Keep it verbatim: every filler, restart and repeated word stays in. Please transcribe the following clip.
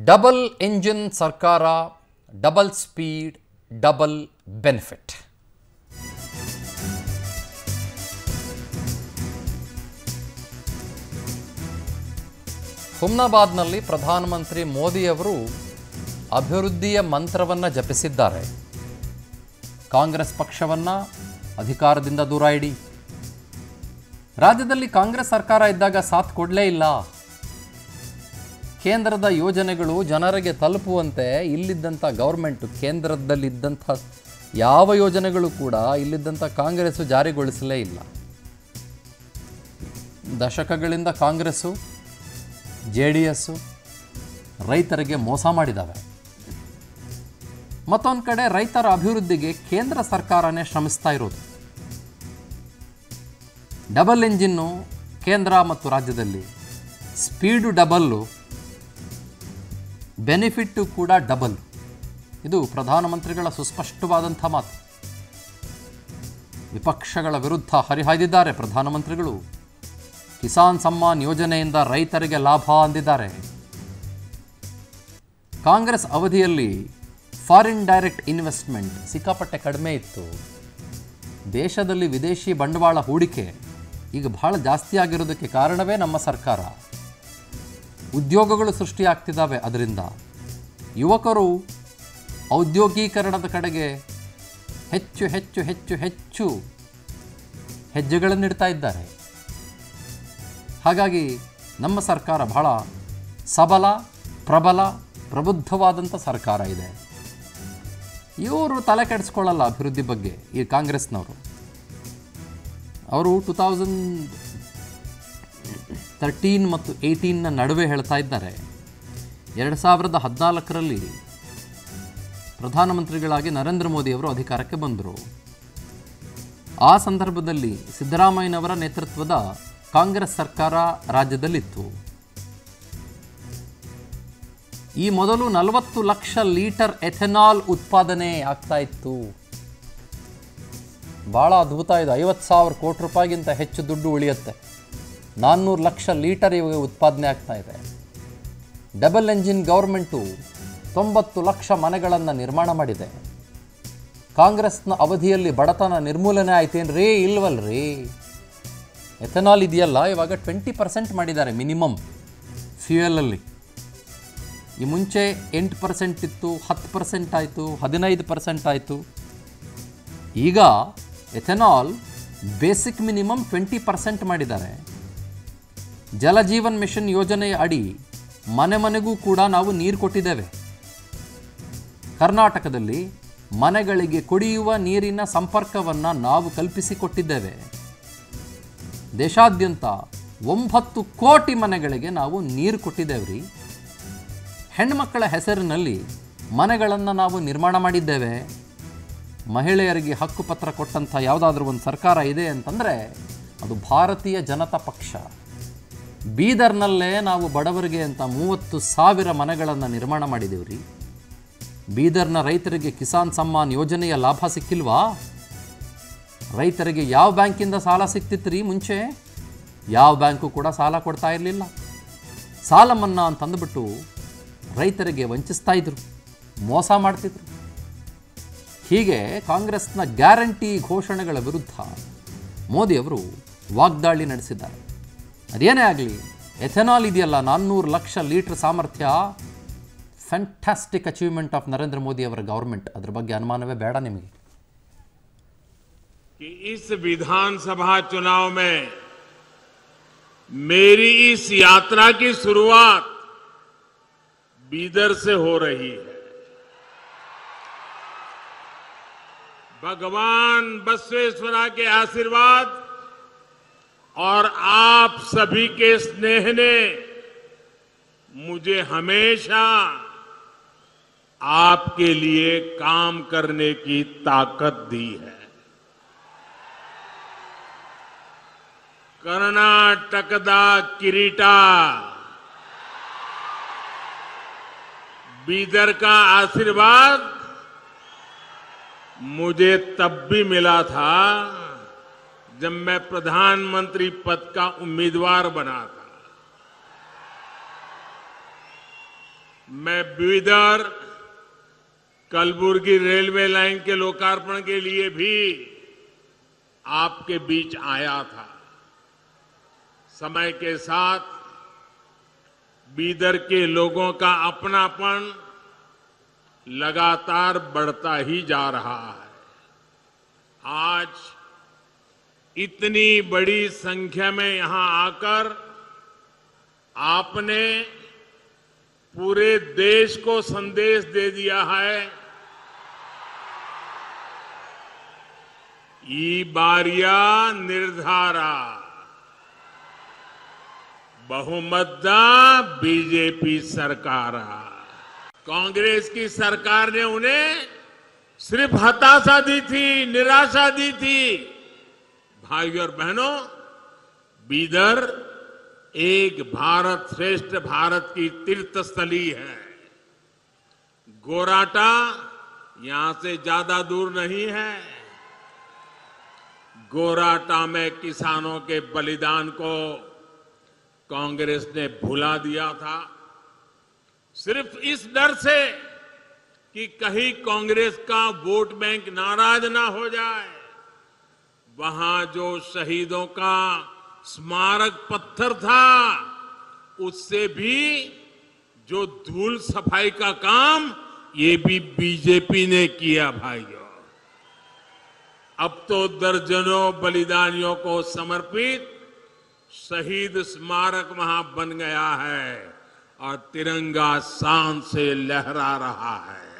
Double engine ಸರ್ಕಾರ, double speed, double benefit. ಹುಮ್ನಾಬಾದ್ನಲ್ಲಿ ಪ್ರಧಾನಮಂತ್ರಿ ಮೋದಿಯವರು ಅಭಿವೃದ್ಧಿಯ ಮಂತ್ರವನ್ನು ಜಪಿಸಿದ್ದಾರೆ. ಕಾಂಗ್ರೆಸ್ ಪಕ್ಷವನ್ನು ಅಧಿಕಾರದಿಂದ ದೂರ ಇಡಿ. ರಾಜ್ಯದಲ್ಲಿ ಕಾಂಗ್ರೆಸ್ ಸರ್ಕಾರ ಇದ್ದಾಗ ಸಾಥ್ ಕೊಡಲೇ ಇಲ್ಲ. ಕೇಂದ್ರದ ಯೋಜನೆಗಳು ಜನರಿಗೆ ತಲುಪುವಂತೆ ಇಲ್ಲಿದ್ದಂಥ ಗೌರ್ಮೆಂಟು, ಕೇಂದ್ರದಲ್ಲಿದ್ದಂಥ ಯಾವ ಯೋಜನೆಗಳು ಕೂಡ ಇಲ್ಲಿದ್ದಂಥ ಕಾಂಗ್ರೆಸ್ಸು ಜಾರಿಗೊಳಿಸಲೇ ಇಲ್ಲ. ದಶಕಗಳಿಂದ ಕಾಂಗ್ರೆಸ್ಸು, ಜೆ ಡಿ ಎಸ್ಸು ರೈತರಿಗೆ ಮೋಸ ಮಾಡಿದ್ದಾವೆ. ಮತ್ತೊಂದು ಕಡೆ ರೈತರ ಅಭಿವೃದ್ಧಿಗೆ ಕೇಂದ್ರ ಸರ್ಕಾರನೇ ಶ್ರಮಿಸ್ತಾ ಇರೋದು. ಡಬಲ್ ಎಂಜಿನ್ನು ಕೇಂದ್ರ ಮತ್ತು ರಾಜ್ಯದಲ್ಲಿ, ಸ್ಪೀಡು ಡಬಲ್ಲು, ಬೆನಿಫಿಟ್ಟು ಕೂಡ ಡಬಲ್. ಇದು ಪ್ರಧಾನಮಂತ್ರಿಗಳ ಸುಸ್ಪಷ್ಟವಾದಂಥ ಮಾತು. ವಿಪಕ್ಷಗಳ ವಿರುದ್ಧ ಹರಿಹಾಯ್ದಿದ್ದಾರೆ ಪ್ರಧಾನಮಂತ್ರಿಗಳು. ಕಿಸಾನ್ ಸಮ್ಮಾನ್ ಯೋಜನೆಯಿಂದ ರೈತರಿಗೆ ಲಾಭ ಅಂದಿದ್ದಾರೆ. ಕಾಂಗ್ರೆಸ್ ಅವಧಿಯಲ್ಲಿ ಫಾರಿನ್ ಡೈರೆಕ್ಟ್ ಇನ್ವೆಸ್ಟ್ಮೆಂಟ್ ಸಿಕ್ಕಾಪಟ್ಟೆ ಕಡಿಮೆ ಇತ್ತು. ದೇಶದಲ್ಲಿ ವಿದೇಶಿ ಬಂಡವಾಳ ಹೂಡಿಕೆ ಈಗ ಬಹಳ ಜಾಸ್ತಿ ಆಗಿರೋದಕ್ಕೆ ಕಾರಣವೇ ನಮ್ಮ ಸರ್ಕಾರ. ಉದ್ಯೋಗಗಳು ಸೃಷ್ಟಿಯಾಗ್ತಿದ್ದಾವೆ. ಅದರಿಂದ ಯುವಕರು ಔದ್ಯೋಗೀಕರಣದ ಕಡೆಗೆ ಹೆಚ್ಚು ಹೆಚ್ಚು ಹೆಚ್ಚು ಹೆಚ್ಚು ಹೆಜ್ಜೆಗಳನ್ನಿಡ್ತಾ ಇದ್ದಾರೆ. ಹಾಗಾಗಿ ನಮ್ಮ ಸರ್ಕಾರ ಬಹಳ ಸಬಲ, ಪ್ರಬಲ, ಪ್ರಬುದ್ಧವಾದಂಥ ಸರ್ಕಾರ ಇದೆ. ಇವರು ತಲೆ ಕೆಡಿಸ್ಕೊಳ್ಳಲ್ಲ ಅಭಿವೃದ್ಧಿ ಬಗ್ಗೆ. ಈ ಕಾಂಗ್ರೆಸ್ನವರು ಅವರು ಟು ತೌಸಂಡ್ ತರ್ಟೀನ್ ಮತ್ತು ಏಯ್ಟೀನ್ನ ನಡುವೆ ಹೇಳ್ತಾ ಇದ್ದಾರೆ, ಎರಡು ಸಾವಿರದ ಹದಿನಾಲ್ಕರಲ್ಲಿ ಪ್ರಧಾನಮಂತ್ರಿಗಳಾಗಿ ನರೇಂದ್ರ ಮೋದಿಯವರು ಅಧಿಕಾರಕ್ಕೆ ಬಂದರು. ಆ ಸಂದರ್ಭದಲ್ಲಿ ಸಿದ್ದರಾಮಯ್ಯನವರ ನೇತೃತ್ವದ ಕಾಂಗ್ರೆಸ್ ಸರ್ಕಾರ ರಾಜ್ಯದಲ್ಲಿತ್ತು. ಈ ಮೊದಲು ನಲವತ್ತು ಲಕ್ಷ ಲೀಟರ್ ಎಥೆನಾಲ್ ಉತ್ಪಾದನೆ ಆಗ್ತಾ ಇತ್ತು. ಭಾಳ ಅದ್ಭುತ ಇದು. ಐವತ್ತು ಸಾವಿರ ಕೋಟಿ ರೂಪಾಯಿಗಿಂತ ಹೆಚ್ಚು ದುಡ್ಡು ಉಳಿಯುತ್ತೆ. ನಾನ್ನೂರು ಲಕ್ಷ ಲೀಟರ್ ಇವಾಗ ಉತ್ಪಾದನೆ ಆಗ್ತಾ ಇದೆ. ಡಬಲ್ ಎಂಜಿನ್ ಗೌರ್ಮೆಂಟು ತೊಂಬತ್ತು ಲಕ್ಷ ಮನೆಗಳನ್ನು ನಿರ್ಮಾಣ ಮಾಡಿದೆ. ಕಾಂಗ್ರೆಸ್ನ ಅವಧಿಯಲ್ಲಿ ಬಡತನ ನಿರ್ಮೂಲನೆ ಆಯ್ತೇನ್ರಿ? ಇಲ್ವಲ್ರಿ. ಎಥೆನಾಲ್ ಇದೆಯಲ್ಲ, ಇವಾಗ ಟ್ವೆಂಟಿ ಪರ್ಸೆಂಟ್ ಮಾಡಿದ್ದಾರೆ ಮಿನಿಮಮ್ ಫ್ಯೂಯಲಲ್ಲಿ. ಈ ಮುಂಚೆ ಎಂಟು ಪರ್ಸೆಂಟ್ ಇತ್ತು, ಹತ್ತು ಪರ್ಸೆಂಟ್ ಆಯಿತು, ಹದಿನೈದು ಪರ್ಸೆಂಟ್ ಆಯಿತು. ಈಗ ethanol basic minimum twenty percent ಮಾಡಿದ್ದಾರೆ. ಜಲಜೀವನ್ ಮಿಷನ್ ಯೋಜನೆಯ ಅಡಿ ಮನೆ ಮನೆಗೂ ಕೂಡ ನಾವು ನೀರು ಕೊಟ್ಟಿದ್ದೇವೆ. ಕರ್ನಾಟಕದಲ್ಲಿ ಮನೆಗಳಿಗೆ ಕುಡಿಯುವ ನೀರಿನ ಸಂಪರ್ಕವನ್ನು ನಾವು ಕಲ್ಪಿಸಿಕೊಟ್ಟಿದ್ದೇವೆ. ದೇಶಾದ್ಯಂತ ಒಂಬತ್ತು ಕೋಟಿ ಮನೆಗಳಿಗೆ ನಾವು ನೀರು ಕೊಟ್ಟಿದ್ದೇವ್ರಿ. ಹೆಣ್ಮಕ್ಕಳ ಹೆಸರಿನಲ್ಲಿ ಮನೆಗಳನ್ನು ನಾವು ನಿರ್ಮಾಣ ಮಾಡಿದ್ದೇವೆ. ಮಹಿಳೆಯರಿಗೆ ಹಕ್ಕುಪತ್ರ ಕೊಟ್ಟಂಥ ಯಾವುದಾದ್ರೂ ಒಂದು ಸರ್ಕಾರ ಇದೆ ಅಂತಂದರೆ ಅದು ಭಾರತೀಯ ಜನತಾ ಪಕ್ಷ. ಬೀದರ್ನಲ್ಲೇ ನಾವು ಬಡವರಿಗೆ ಅಂತ ಮೂವತ್ತು ಸಾವಿರ ಮನೆಗಳನ್ನು ನಿರ್ಮಾಣ ಮಾಡಿದ್ದೇವ್ರಿ. ಬೀದರ್ನ ರೈತರಿಗೆ ಕಿಸಾನ್ ಸಮ್ಮಾನ್ ಯೋಜನೆಯ ಲಾಭ ಸಿಕ್ಕಿಲ್ವಾ? ರೈತರಿಗೆ ಯಾವ ಬ್ಯಾಂಕಿಂದ ಸಾಲ ಸಿಕ್ತಿತ್ತು ರೀ ಮುಂಚೆ? ಯಾವ ಬ್ಯಾಂಕು ಕೂಡ ಸಾಲ ಕೊಡ್ತಾ ಇರಲಿಲ್ಲ. ಸಾಲ ಮನ್ನಾ ಅಂತಂದುಬಿಟ್ಟು ರೈತರಿಗೆ ವಂಚಿಸ್ತಾ ಇದ್ರು, ಮೋಸ ಮಾಡ್ತಿದ್ರು. ಹೀಗೆ ಕಾಂಗ್ರೆಸ್ನ ಗ್ಯಾರಂಟಿ ಘೋಷಣೆಗಳ ವಿರುದ್ಧ ಮೋದಿಯವರು ವಾಗ್ದಾಳಿ ನಡೆಸಿದ್ದಾರೆ. ಅದೇನೇ ಆಗಲಿ, ಎಥೆನಾಲ್ ಇದೆಯಲ್ಲ, ನಾನ್ನೂರು ಲಕ್ಷ ಲೀಟರ್ ಸಾಮರ್ಥ್ಯ, fantastic achievement of Narendra Modi ಅವರ ಗೌರ್ಮೆಂಟ್. ಅದ್ರ ಬಗ್ಗೆ ಅನುಮಾನವೇ ಬೇಡ ನಿಮಗೆ. कि इस विधानसभा चुनाव में मेरी इस यात्रा की शुरुआत बीदर से हो रही है. भगवान बसवेश्वरा के आशीर्वाद और आप सभी के स्नेह ने मुझे हमेशा आपके लिए काम करने की ताकत दी है. कर्नाटकदा किरीटा बीदर का आशीर्वाद मुझे तब भी मिला था जब मैं प्रधानमंत्री पद का उम्मीदवार बना था. मैं बीदर कलबुर्गी रेलवे लाइन के लोकार्पण के लिए भी आपके बीच आया था। समय के साथ बीदर के लोगों का अपनापन लगातार बढ़ता ही जा रहा है। आज इतनी बड़ी संख्या में यहां आकर आपने पूरे देश को संदेश दे दिया है, ई बारिया निर्धारा बहुमतदा बीजेपी सरकार। कांग्रेस की सरकार ने उन्हें सिर्फ हताशा दी थी, निराशा दी थी। भाइयों और बहनों, बीदर एक भारत श्रेष्ठ भारत की तीर्थस्थली है। गोराटा यहां से ज्यादा दूर नहीं है। गोराटा में किसानों के बलिदान को कांग्रेस ने भुला दिया था, सिर्फ इस डर से कि कहीं कांग्रेस का वोट बैंक नाराज ना हो जाए। वहां जो शहीदों का स्मारक पत्थर था, उससे भी जो धूल सफाई का काम, ये भी बीजेपी ने किया। भाइयों, अब तो दर्जनों बलिदानियों को समर्पित शहीद स्मारक वहां बन गया है और तिरंगा शान से लहरा रहा है।